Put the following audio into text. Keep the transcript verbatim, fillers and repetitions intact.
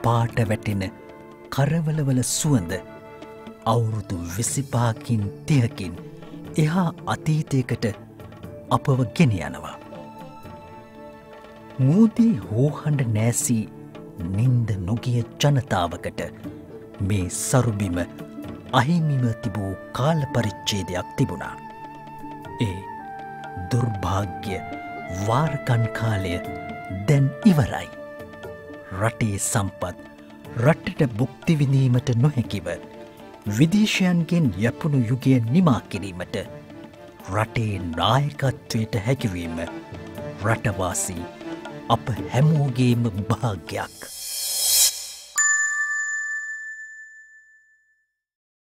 පාට වැටෙන කරවලවල සුවඳ අවුරුදු විසිපහකින් තිහකින් එහා අතීතයකට අපව ගෙන යනවා. මූදී හෝහඬ නෑසී නින්ද නොගිය ජනතාවකට මේ සරුබිම අහිමිව තිබූ කාල පරිච්ඡේදයක් තිබුණා. ඒ දුර්භාග්‍ය වාරකන් කාලය දැන් ඉවරයි. රටේ සම්පත් රටට භුක්ති විඳීමට නොහැකිව විදේශයන්ගෙන් යැපුණු යුගය නිමා කිරීමට රටේ නායකත්වයට හැකිවීම රටවාසී අප හැමෝගේම භාග්‍යයක්.